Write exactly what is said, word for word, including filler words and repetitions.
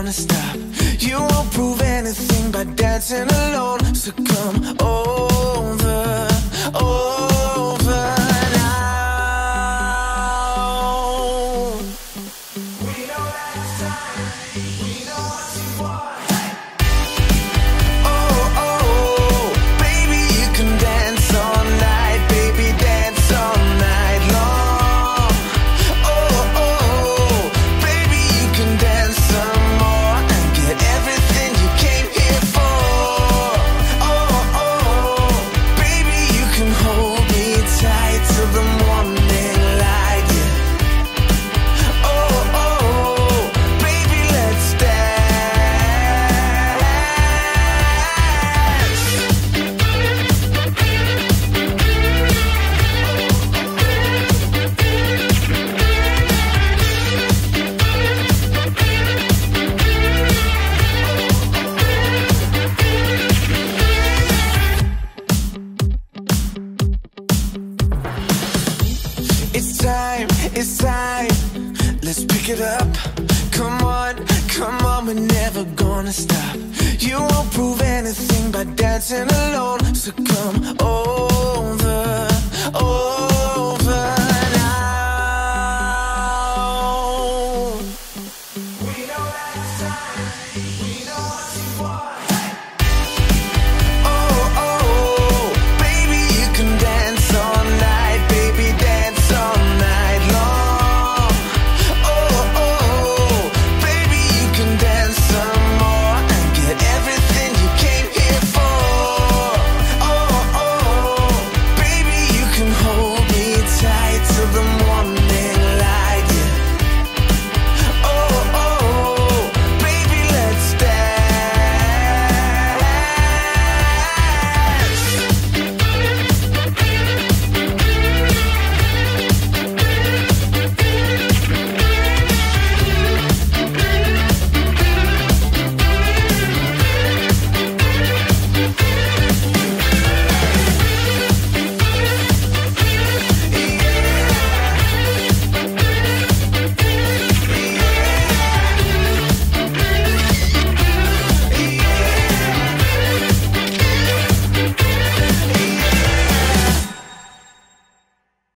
gonna stop. You won't prove anything by dancing alone. So come over, over now. We know that it's time, we know what you want. Hey! Oh, oh, baby, you can dance all night, baby, dance all night long. Oh, oh, baby, you can dance some more and get everything you came here for. Oh, oh, baby, you can hold me tight till the morning light, yeah. Oh, oh, baby, let's dance. It's time, it's time, let's pick it up. Come on, come on, we're never gonna stop. You won't prove anything by dancing alone. So come over, over